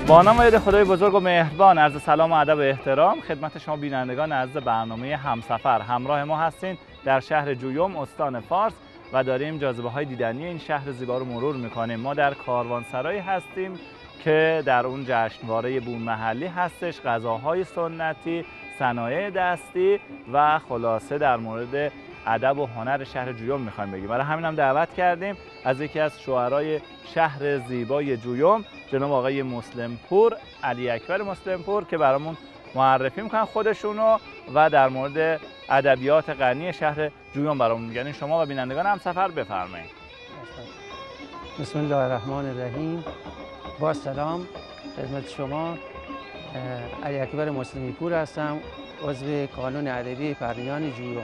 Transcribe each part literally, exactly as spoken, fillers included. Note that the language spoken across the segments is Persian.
با نام ید خدای بزرگ و مهربان، عرض سلام و ادب و احترام خدمت شما بینندگان عزیز برنامه همسفر. همراه ما هستین در شهر جویم استان فارس و داریم جاذبه های دیدنی این شهر زیبا رو مرور میکنیم. ما در کاروانسرایی هستیم که در اون جشنواره بوم محلی هستش، غذاهای سنتی، صنایع دستی و خلاصه در مورد ادب و هنر شهر جویم میخوایم بگیم. برای همین هم دعوت کردیم از یکی از شعرای شهر زیبای جویم، جناب آقای مسلمپور، علی اکبر مسلمپور، که برامون معرفی میکنن خودشونو و در مورد ادبیات غنی شهر جویم برامون میگن. شما و بینندگان هم سفر بفرمایید. بسم الله الرحمن الرحیم. با سلام خدمت شما. علی اکبر مسلمپور هستم، عضو کانون ادبی پرنیان جویم.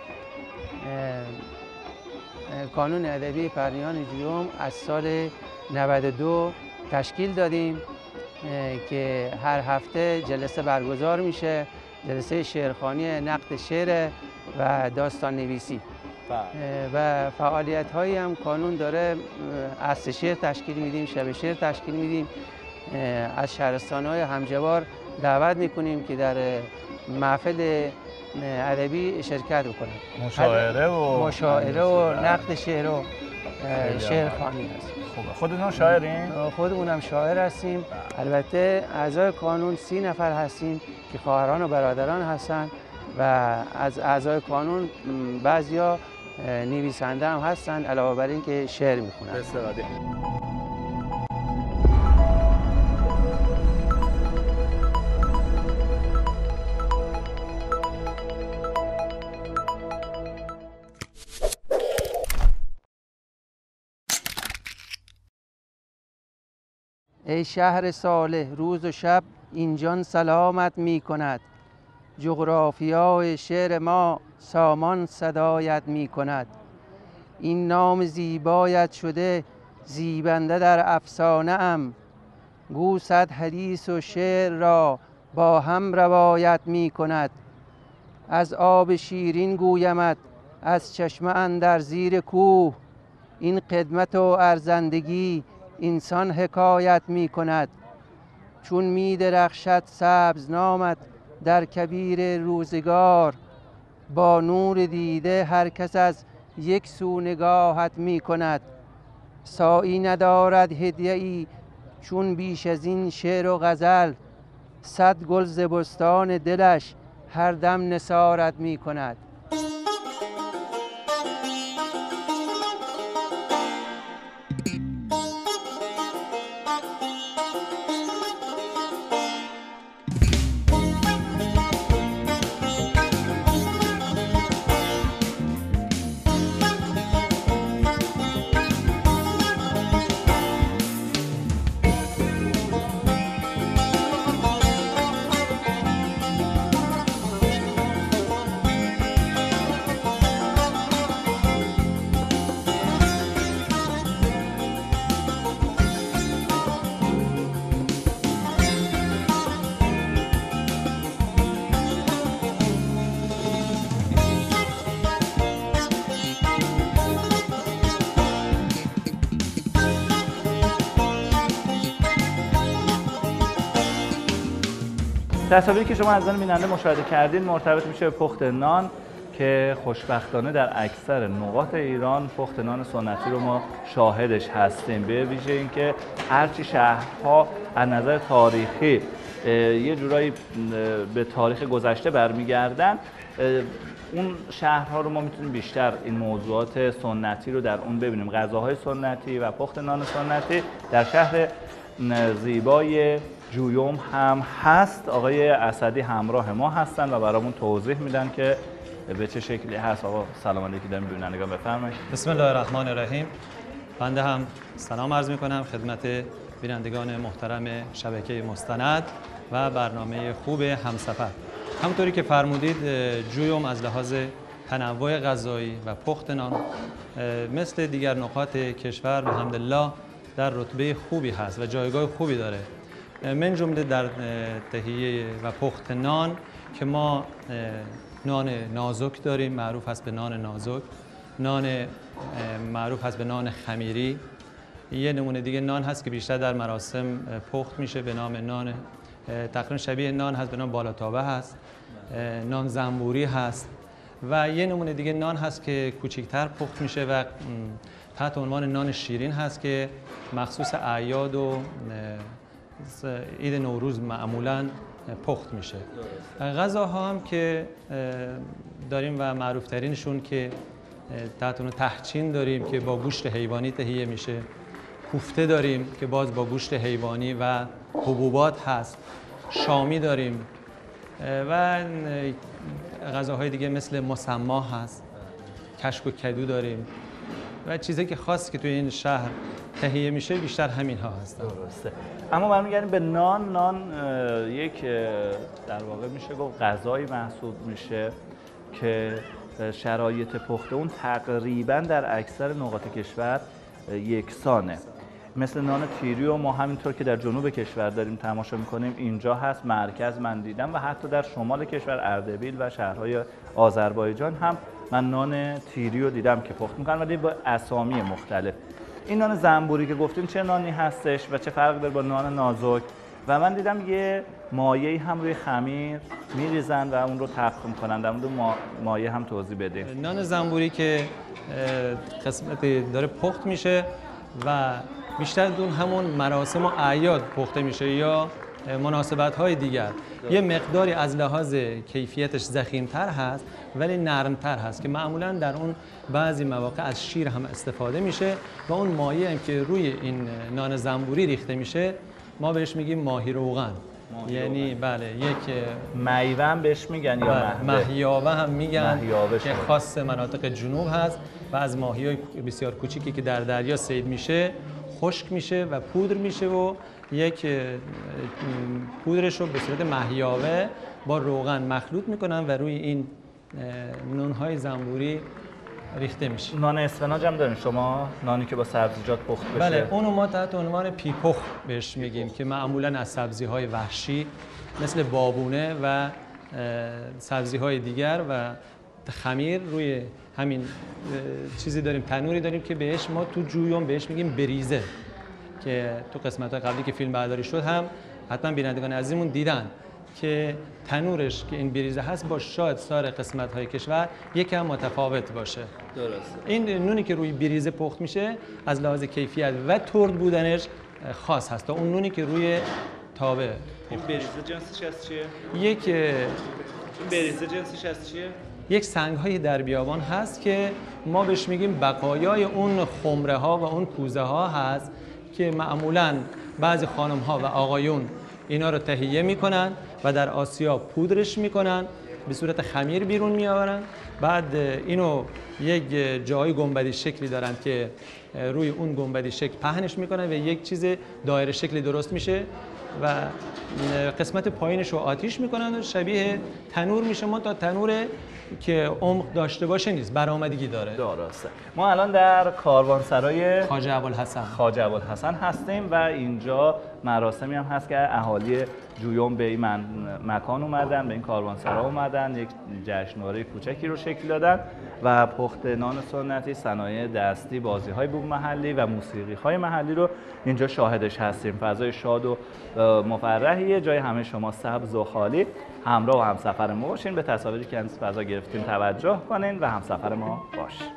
کانون ادبی پرنیان جویم از سال نود و دو تشکیل دادیم که هر هفته جلسه برگزار میشه، جلسه شعرخوانی، نقد شعر و داستان نویسی و فعالیت هایی هم کانون داره. عصر شعر تشکیل میدیم، شب شعر تشکیل میدیم، از شهرستان های همجوار دعوت میکنیم که در محفل ادبی شرکت بکنن. مشاعره و مشاعره و نقد شعر و شعرخوانی هست. خوبه. خودتون شاعرین؟ خودمونم شاعر هستیم. البته اعضای کانون سی نفر هستیم که خواهران و برادران هستن و از اعضای کانون بعضیا نویسنده هم هستن، علاوه بر این که شعر میخونن. بسیار عالی. ای شهر صالح، روز و شب اینجان سلامت می کند، جغرافیای شعر ما سامان صدایت می کند. این نام زیبایت شده زیبنده در افسانه ام، گو صد حدیث و شعر را با هم روایت می کند. از آب شیرین گویمت از چشمه اندر زیر کوه، این خدمت و ارزندگی انسان حکایت می کند. چون می درخشد سبز نامت در کبیر روزگار، با نور دیده هر کس از یک سو نگاهت می کند. سایی ندارد هدیه ای چون بیش از این شعر و غزل، صد گل ز بستان دلش هر دم نثارت می کند. تصاویری که شما از آن بیننده مشاهده کردین مرتبط میشه به پخت نان که خوشبختانه در اکثر نقاط ایران پخت نان سنتی رو ما شاهدش هستیم. به ویژه اینکه هرچی شهرها از نظر تاریخی یه جورایی به تاریخ گذشته برمیگردن، اون شهرها رو ما میتونیم بیشتر این موضوعات سنتی رو در اون ببینیم. غذاهای سنتی و پخت نان سنتی در شهر زیبای جویم هم هست. آقای اسدی همراه ما هستن و برامون توضیح میدن که به چه شکلی هست. آقا سلام علیکم داریم بینندگان، بفرمایید. بسم الله الرحمن الرحیم. بنده هم سلام عرض میکنم خدمت بینندگان محترم شبکه مستند و برنامه خوب همسفر. همونطوری که فرمودید جویم از لحاظ تنوع غذایی و پخت نان مثل دیگر نقاط کشور الحمدلله در رتبه خوبی هست و جایگاه خوبی داره. من جمله در تهیه و پخت نان که ما نان نازک داریم، معروف هست به نان نازک، نان معروف هست به نان خمیری یه نمونه دیگه نان هست که بیشتر در مراسم پخت میشه به نام نان تقریبا شبیه نان هست به نام بالاتابه هست. نان زنبوری هست و یه نمونه دیگه نان هست که کوچکتر پخت میشه و تحت عنوان نان شیرین هست که مخصوص اعیاد و عید نوروز معمولاً پخت میشه. غذاها هم که داریم و معروف ترینشون که تحت عنوان تحچین داریم که با گوشت حیوانی تهیه میشه. کوفته داریم که باز با گوشت حیوانی و حبوبات هست. شامی داریم و غذاهای دیگه مثل مسما هست. کشک و کدو داریم و چیزی که خاص که توی این شهر تهیه میشه بیشتر همین ها هستن. درسته. اما برمیگردیم به نان. نان یک در واقع میشه گفت غذایی محسوب میشه که شرایط پخت اون تقریبا در اکثر نقاط کشور یکسانه. مثل نان تیریو ما همینطور که در جنوب کشور داریم تماشا میکنیم اینجا هست، مرکز من دیدم و حتی در شمال کشور اردبیل و شهرهای آذربایجان هم من نان تیریو دیدم که پخت میکنن ولی با اسامی مختلف. این نان زنبوری که گفتیم چه نانی هستش و چه فرق داره با نان نازک؟ و من دیدم یه مایه‌ای هم روی خمیر میریزن و اون رو تفت میکنن. در مورد مایه هم توضیح بده. نان زنبوری که قسمتی داره پخت میشه و بیشتر دون همون مراسم و اعیاد پخته میشه یا مناسبت‌های دیگر. یه مقداری از لحاظ کیفیتش ضخیم‌تر هست ولی نرم‌تر هست که معمولاً در اون بعضی مواقع از شیر هم استفاده میشه و اون مایه هم که روی این نان زنبوری ریخته میشه ما بهش میگیم ماهی روغن. یعنی بله یک میوه هم بهش میگن یا ماهیابه هم میگن که شد. خاص مناطق جنوب هست و از ماهی‌های بسیار کوچیکی که در دریا صید میشه خشک میشه و پودر میشه و یک پودرش رو به صورت ماهیابه با روغن مخلوط میکنن و روی این نان‌های زنبوری ریخته میشه. نان اسفناج هم دارین شما؟ نانی که با سبزیجات پخت بشه؟ بله، اونو ما تحت عنوان پیپخ بهش میگیم که معمولا از سبزی‌های وحشی مثل بابونه و سبزی‌های دیگر و خمیر روی همین چیزی داریم، تنوری داریم که بهش ما تو جویوم بهش میگیم بریزه که تو قسمت‌های قبلی که فیلم برداری شد هم حتما بینندگان عزیزمون دیدن که تنورش که این بریزه هست با شاید سایر قسمت‌های کشور یکم متفاوت باشه. درسته. این نونی که روی بریزه پخت میشه از لحاظ کیفیت و ترد بودنش خاص هست تا اون نونی که روی تابه. این بریزه جنسش از چیه؟ یک این بریزه جنسش از چیه؟ یک سنگ‌های در بیابان هست که ما بهش میگیم بقایای اون خمره ها و اون کوزه ها هست که معمولاً بعضی خانم ها و آقایون اینا رو تهیه میکنن و در آسیا پودرش میکنن، به صورت خمیر بیرون میآورن، بعد اینو یک جای گنبدی شکلی دارن که روی اون گنبدی شکل پهنش میکنن و یک چیز دایره شکلی درست میشه و قسمت پایینش رو آتیش میکنن و شبیه تنور میشه، ما تا تنور که عمق داشته باشه نیست، برآمدگی داره. درسته. ما الان در کاروانسرای خواجه ابوالحسن خواجه ابوالحسن هستیم و اینجا مراسمی هم هست که اهالی جویوم به این من... مکان اومدن، به این کاروانسرا اومدن، یک جشنواره کوچکی رو شکل دادن و پخت نان سنتی، صنایع دستی، بازی‌های بوم محلی و موسیقی‌های محلی رو اینجا شاهدش هستیم. فضای شاد و مفرحیه، جای همه شما سبز و خالی. همراه و همسفر ما باشین، به تصاویری که از فضا گرفتیم توجه کنین و همسفر ما باشین.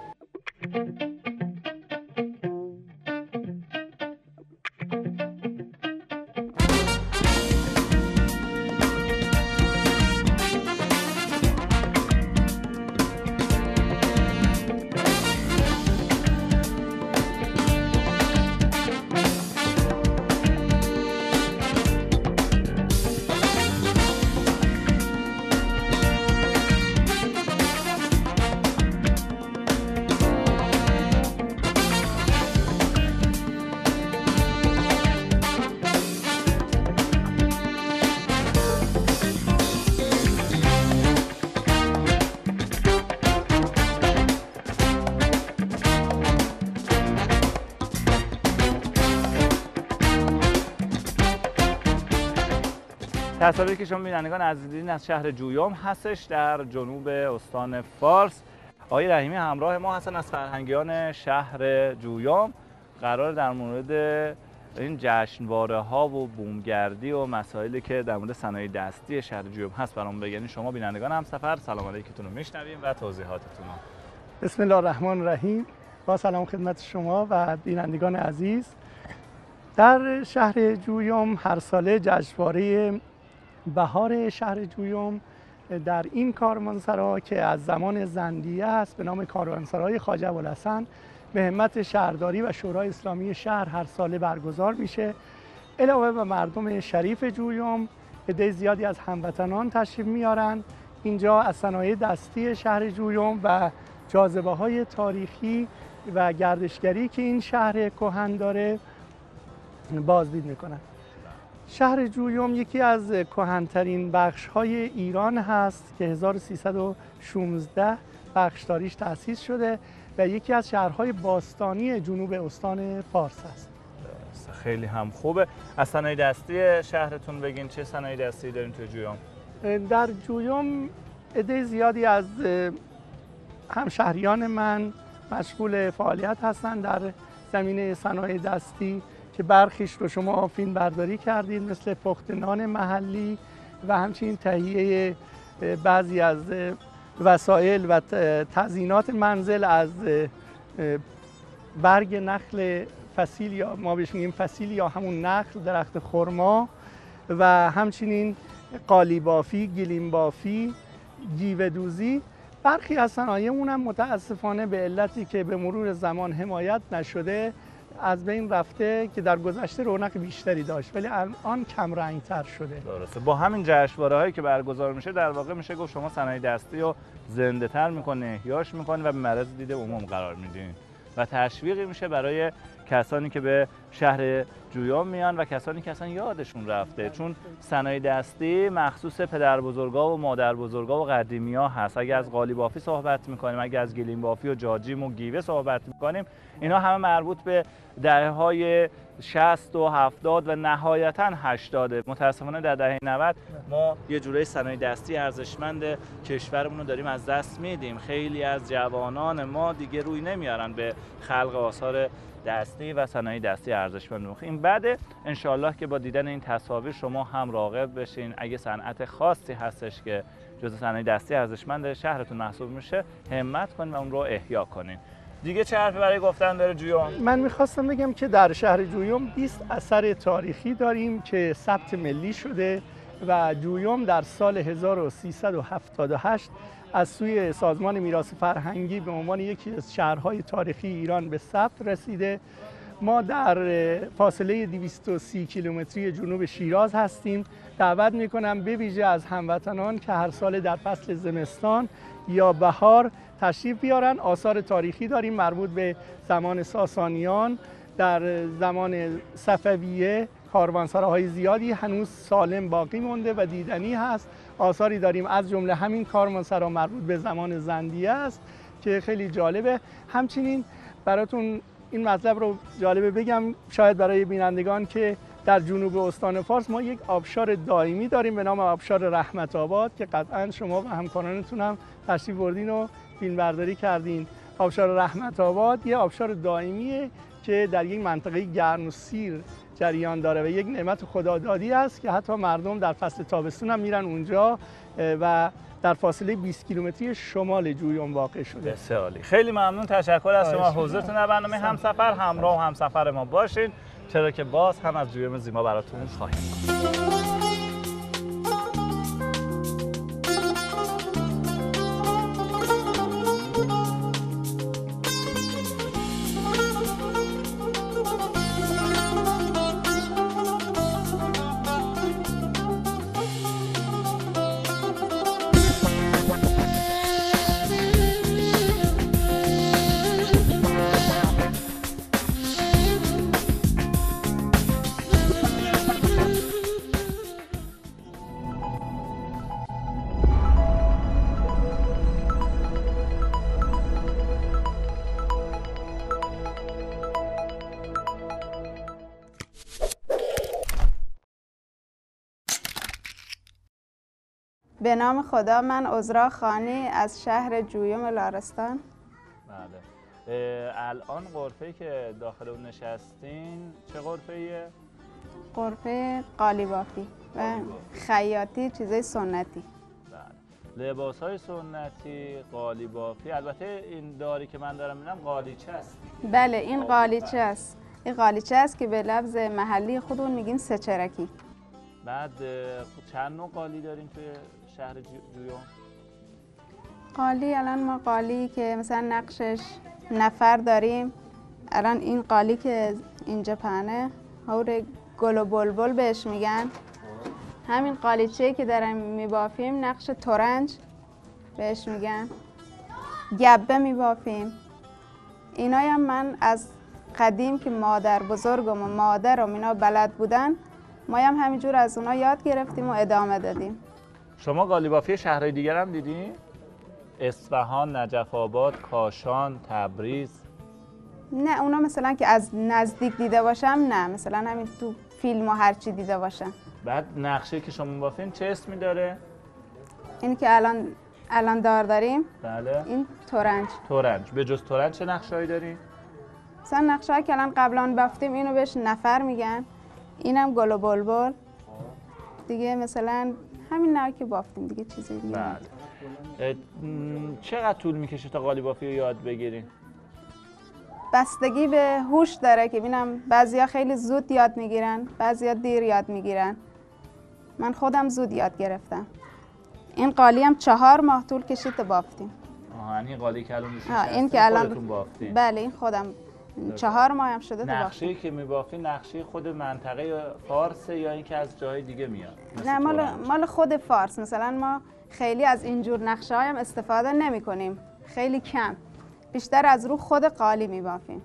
تصاویری که شما بینندگان عزیز دیدین از شهر جویوم هستش در جنوب استان فارس. آقای رحیمی همراه ما هستن از فرهنگیان شهر جویوم قرار در مورد این جشنواره ها و بومگردی و مسائلی که در مورد صنایع دستی شهر جویم هست برامون بگین. شما بینندگان همسفر سلام علیکتون رو میشنویم و توضیحاتتون رو. بسم الله الرحمن الرحیم. با سلام خدمت شما و بینندگان عزیز. در شهر جویم هر ساله جشنواره بهار شهر جویم در این کاروانسرا که از زمان زندیه است به نام کاروانسرای خواجه ابوالحسن به همت شهرداری و شورای اسلامی شهر هر ساله برگزار میشه. علاوه بر مردم شریف جویم عده زیادی از هموطنان تشریف میارن اینجا از صنایع دستی شهر جویم و جاذبه های تاریخی و گردشگری که این شهر کهن داره بازدید میکنن. شهر جویم یکی از کهن‌ترین بخش‌های ایران هست که هزار و سیصد و شانزده بخشداریش تأسیس شده و یکی از شهرهای باستانی جنوب استان فارس است. خیلی هم خوبه. از صنایع دستی شهرتون بگین، چه صنایع دستی دارین توی جویم؟ در جویم عده زیادی از همشهریان من مشغول فعالیت هستند در زمینه صنایع دستی که برخیش رو شما فیلم برداری کردید، مثل پخت نان محلی و همچنین تهیه بعضی از وسایل و تزیینات منزل از برگ نخل فسیل یا ما بهش میگیم فسیل یا همون نخل درخت خرما و همچنین قالی بافی، گلیم بافی، گیوه دوزی. برخی از صنایعمون هم متاسفانه به علتی که به مرور زمان حمایت نشده از بین رفته که در گذشته رونق بیشتری داشت ولی الان کم رنگ‌تر شده. درسته. با همین جشنواره‌هایی که برگزار میشه در واقع میشه گفت شما صنایع دستی رو زنده‌تر میکنه، احیاش میکنه و به معرض دید عموم قرار میدین و تشویقی میشه برای کسانی که به شهر جویم میان و کسانی که اصلا یادشون رفته، چون صنایع دستی مخصوص پدر بزرگا و مادر بزرگا و قدیمی‌ها هست. اگه از قالی بافی صحبت میکنیم، اگه از گلیم بافی و جاجیم و گیوه صحبت میکنیم، اینا همه مربوط به دهه‌های شصت و هفتاد و نهایتاً هشتاد. متاسفانه در دهه نود ما یه جورای صنایع دستی ارزشمند کشورمون رو داریم از دست میدیم. خیلی از جوانان ما دیگه روی نمیارن به خلق آثار دستی و صنایع دستی ارزشمند. این بعد انشالله که با دیدن این تصاویر شما هم راغب بشین، اگه صنعت خاصی هستش که جزء صنایع دستی ارزشمند شهرتون محسوب میشه همت کنین و اون رو احیا کنین. دیگه چه حرفی برای گفتن داره جویم؟ من میخواستم بگم که در شهر جویم بیست اثر تاریخی داریم که ثبت ملی شده و جویم در سال هزار و سیصد و هفتاد و هشت از سوی سازمان میراث فرهنگی به عنوان یکی از شهرهای تاریخی ایران به ثبت رسیده. ما در فاصله دویست و سی کیلومتری جنوب شیراز هستیم. دعوت میکنم به ویژه از هموطنان که هر سال در فصل زمستان یا بهار تشریف بیارن. آثار تاریخی داریم مربوط به زمان ساسانیان، در زمان صفویه کاروانسراهای زیادی هنوز سالم باقی مونده و دیدنی هست. آثاری داریم از جمله همین کاروانسرا مربوط به زمان زندیه است که خیلی جالبه. همچنین براتون این مطلب رو جالبه بگم شاید برای بینندگان که در جنوب استان فارس ما یک آبشار دائمی داریم به نام آبشار رحمت آباد که قطعا شما و همکارانتون هم تشریف بردین و فیلم برداری کردین. آبشار رحمت آباد یه آبشار دائمیه که در یک منطقه گرم و سیر جریان داره و یک نعمت خدادادی است که حتی مردم در فصل تابستون هم میرن اونجا و در فاصله بیست کیلومتری شمال جویم واقع شده. بسیار عالی. خیلی ممنون، تشکر از شما. حضورتون در برنامه همسفر همراه و همسفر ما باشین، چرا که باز هم از جویم زیبا براتون خواهیم گفت. به نام خدا، من عذرا خانی از شهر جویم لارستان. الان غرفه‌ای که داخل اون نشستین چه غرفه‌ایه؟ غرفه قالیبافی و خیاطی، چیزای سنتی. بله. لباس‌های سنتی، قالیبافی. البته این داری که من دارم می‌بینم قالیچه است. بله این قالیچه است. این قالیچه است که به لفظ محلی خودمون میگیم سه چرکی. بعد چند نوع قالی دارین توی شهر جویوم؟ قالی الان ما قالی که مثلا نقشش نفر داریم. الان این قالی که اینجا پهنه هور گل و بلبل بهش میگن. همین قالیچه‌ای که داریم میبافیم نقش ترنج بهش میگن. گبه میبافیم. اینایی هم من از قدیم که مادر بزرگم و مادرم اینا بلد بودن، ما هم همینجور از اونا یاد گرفتیم و ادامه دادیم. شما قالیبافی شهرهای دیگر هم دیدین؟ اصفهان، نجف آباد، کاشان، تبریز؟ نه اونا مثلا که از نزدیک دیده باشم نه، مثلا همین تو فیلم و هرچی دیده باشم. بعد نقشه که شما میبافین چه اسمی داره؟ این که الان الان دار داریم. بله. این ترنج. ترنج. به جز ترنج چه نقشه‌ای دارین؟ مثلا نقشه‌ای که الان قبلا بافتیم اینو بهش نفر میگن. اینم گل و بلبل. دیگه مثلا همین نوعی که بافتیم دیگه چیزی دیگه. بله. چقدر طول میکشه تا قالیبافی رو یاد بگیرین؟ بستگی به هوش داره که ببینم بعضیا خیلی زود یاد میگیرن، بعضیا دیر یاد میگیرن. من خودم زود یاد گرفتم. این قالی هم چهار ماه طول کشید تا بافتیم. آها این قالی که الان میشه این که الان خودتون بافتین؟ بله این خودم چهار ماه هم شده تا بافتیم. نقشه‌ای که میبافین نقشه خود منطقه فارس یا اینکه از جای دیگه میاد؟ نه مال مال خود فارس. مثلا ما خیلی از اینجور نقشه‌های هم استفاده نمی‌کنیم. خیلی کم. بیشتر از رو خود قالی میبافیم.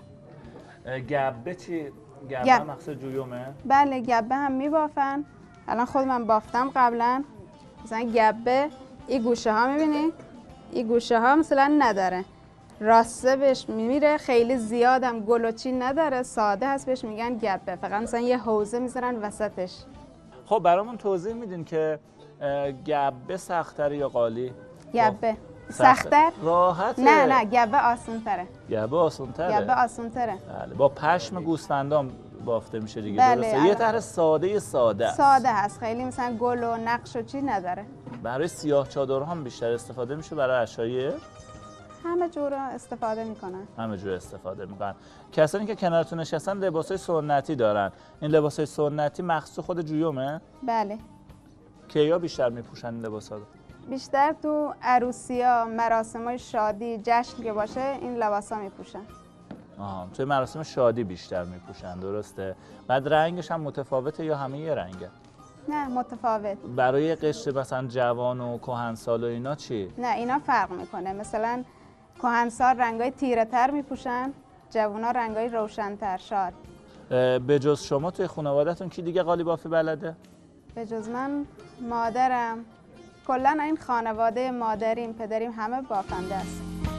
گبه چی؟ گبه گب. مقصد جویومه؟ بله گبه هم میبافن. الان خود من بافتم قبلا. مثلا گبه این گوشه ها میبینی؟ این گوشه ها مثلا نداره. راسته بهش میمیره، خیلی زیادم گلوچی نداره، ساده هست بهش میگن گبه. فقط مثلا یه حوزه میذارن وسطش. خب برامون توضیح میدین که گبه سخت‌تره یا قالی؟ گبه سخت‌تر؟ راحته. نه نه گبه آسان‌تره. گبه آسان‌تره. گبه آسان‌تره. بله با پشم گوسفندان بافته میشه دیگه. بله، درسته. یه طرح ساده ساده است. ساده هست. خیلی مثلا گل و نقش و چی نداره. برای سیاه چادرها هم بیشتر استفاده میشه، برای عشایر همه جور استفاده میکنن. همه جور استفاده میکنن. کسانی که کنارتون نشستن لباسای سنتی دارن. این لباسای سنتی مخصوص خود جویومه؟ بله. کیا بیشتر میپوشن این لباسا رو؟ بیشتر تو عروسی‌ها، مراسم‌های شادی، جشن که باشه این لباسا میپوشن. آها، توی مراسم شادی بیشتر میپوشن، درسته؟ بعد رنگش هم متفاوته یا همه یه رنگه؟ نه متفاوت. برای قشر مثلا جوان و کهنسال و اینا چی؟ نه اینا فرق میکنه. مثلا کهنسال رنگای تیره تر میپوشن، جوونا رنگای روشن‌تر. شاد. به جز شما توی خانواده‌تون کی دیگه قالیبافی بلده؟ به جز من مادرم، کلا این خانواده مادریم، پدریم همه بافنده است.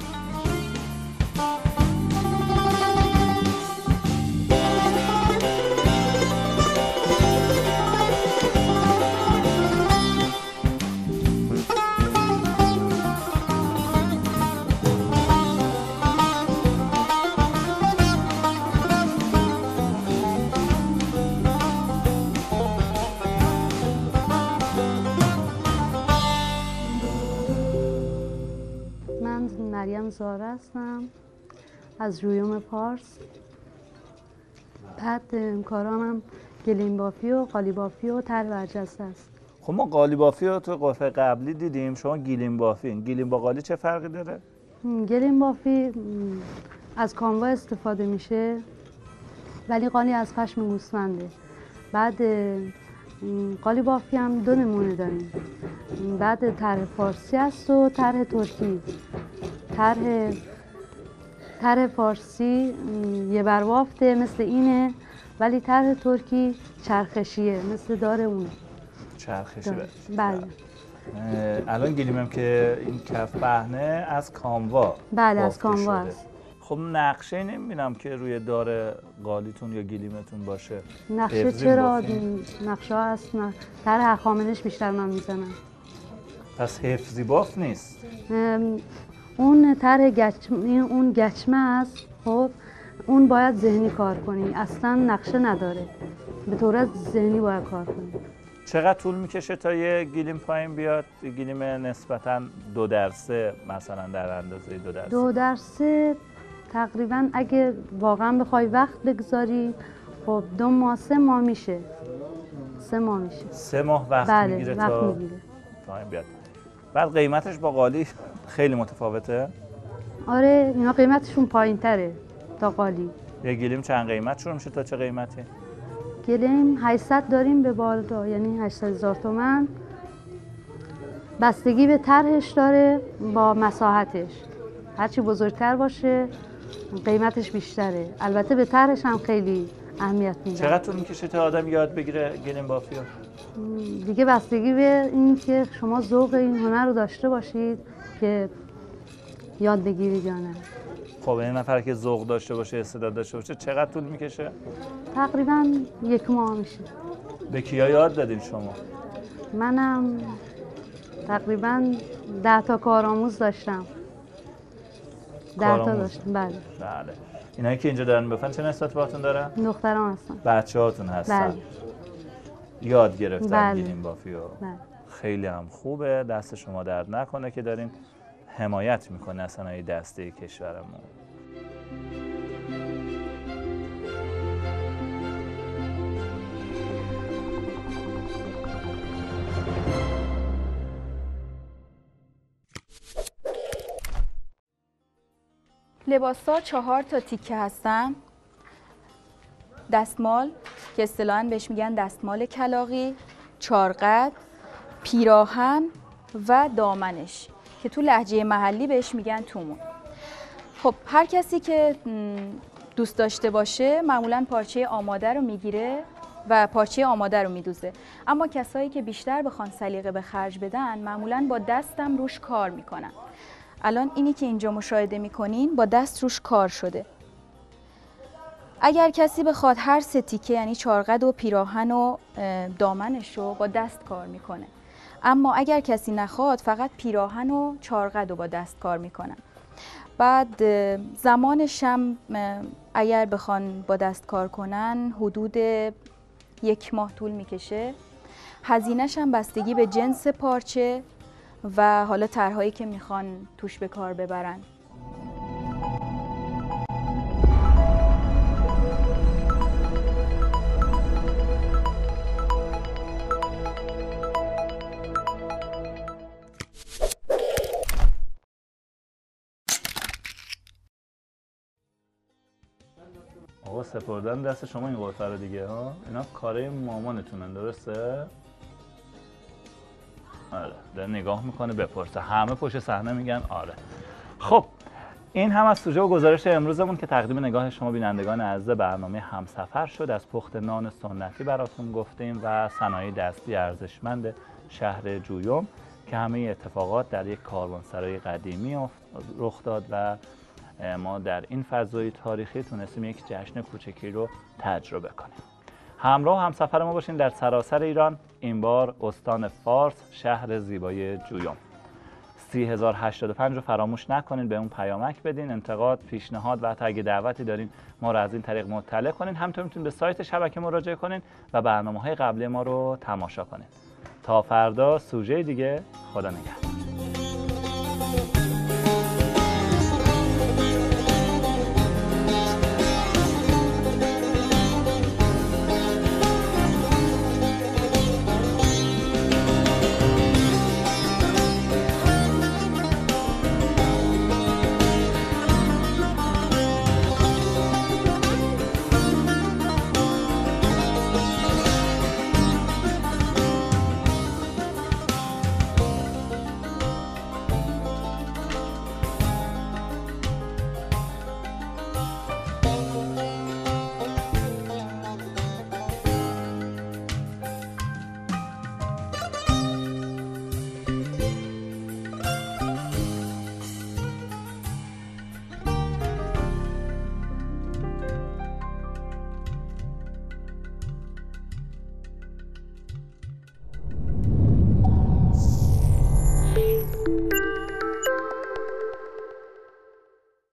مریم زاره هستم از جویوم پارس. بعد کارام هم گلیم بافی و قالی بافی و تر برجسته است. خب ما قالی بافی رو تو قفه قبلی دیدیم، شما گیلیم بافی. گیلیم با قالی چه فرقی داره؟ گلیم بافی از کاموا استفاده میشه ولی قالی از پشم گوسفنده. بعد قالی بافی هم دو نمونه داریم. بعد طرح فارسی است و طرح ترکی. طرح طرح فارسی یه بروافته مثل اینه ولی طرح ترکی چرخشیه مثل داره اون. چرخشی. بله. الان گلیمم که این کف پهنه از کاموا. بله از کاموا است. خب نقشه نمیبینم که روی دار قالیتون یا گلیمتون باشه. نقشه چرا؟ نقشه هست. نه. طرح هخامنش بیشتر من میزنم. پس حفظی باف نیست؟ اون طرح گچم اون گچمه است. خب اون باید ذهنی کار کنی، اصلا نقشه نداره، به طور ذهنی باید کار کنی. چقدر طول میکشه تا یه گلیم پایین بیاد؟ گلیم نسبتاً دو درسه مثلا در اندازه دو درسه؟ دو درسه تقریبا اگه واقعا بخوای وقت بگذاری خب دو ماه سه ماه میشه. سه ماه میشه. سه ماه وقت بله، میگیره وقت تا میگیره. پایین بیاد. بعد قیمتش با قالی خیلی متفاوته؟ آره اینا قیمتشون پایین تره تا قالی. یه گلیم چند قیمت شروع میشه تا چه قیمتی؟ گلیم هشتصد داریم به بالا، یعنی هشتصد هزار تومان. بستگی به طرحش داره با مساحتش، هرچی بزرگتر باشه قیمتش بیشتره. البته به طرحش هم خیلی اهمیت میدم. چقدر طول میکشه تا آدم یاد بگیره گلیم بافی رو؟ دیگه بستگی به این که شما ذوق این هنر رو داشته باشید که یاد بگیرید یا نه. خب این نفر که ذوق داشته باشه، استعداد داشته باشه، چقدر طول میکشه؟ تقریبا یک ماه میشه. به کیا یاد دادین شما؟ منم تقریبا ده تا کارآموز داشتم. ده تا کارآموز؟ داشتم بله. بله. اینایی که اینجا دارن بفن چه نسبت باهاتون دارن؟ دختران هستن. بچه هاتون هستن؟ بله. یاد گرفتن بله. گلیم بافی رو؟ بله. خیلی هم خوبه، دست شما درد نکنه که دارین حمایت میکنه از صنایع دستی کشورمون. لباسا چهار تا تیکه هستن. دستمال که اصطلاحاً بهش میگن دستمال کلاغی، چارقد، پیراهن و دامنش که تو لهجه محلی بهش میگن تومون. خب هر کسی که دوست داشته باشه معمولاً پارچه آماده رو میگیره و پارچه آماده رو میدوزه، اما کسایی که بیشتر بخوان سلیقه به خرج بدن معمولاً با دستم روش کار میکنن. الان اینی که اینجا مشاهده میکنین با دست روش کار شده. اگر کسی بخواد هر سه تیکه یعنی چارقد و پیراهن و دامنش رو با دست کار میکنه، اما اگر کسی نخواد فقط پیراهن و چارقد رو با دست کار میکنن. بعد زمانش هم اگر بخوان با دست کار کنن حدود یک ماه طول میکشه. هزینه‌ش هم بستگی به جنس پارچه و حالا طرحهایی که میخوان توش به کار ببرن. آقا سپردن دست شما این قطعه رو دیگه ها؟ اینا کاره مامانتونن درسته؟ آره داره نگاه میکنه بپرسه، همه پشت صحنه میگن آره. خب این هم از سوژه و گزارش امروزمون که تقدیم نگاه شما بینندگان عزیز برنامه همسفر شد. از پخت نان سنتی براتون گفتیم و صنایع دستی ارزشمند شهر جویم که همه اتفاقات در یک کاروانسرای قدیمی رخ داد و ما در این فضای تاریخی تونستیم یک جشن کوچکی رو تجربه کنیم. همراه و همسفر ما باشین در سراسر ایران، این بار استان فارس، شهر زیبای جویم. سی هزار و هشتاد و پنج رو فراموش نکنین به اون پیامک بدین، انتقاد، پیشنهاد و حتی اگه دعوتی دارین ما رو از این طریق مطلع کنین. همینطور میتونین به سایت شبکه مراجعه کنین و برنامه‌های قبلی ما رو تماشا کنین. تا فردا سوژه دیگه، خدا نگهدار.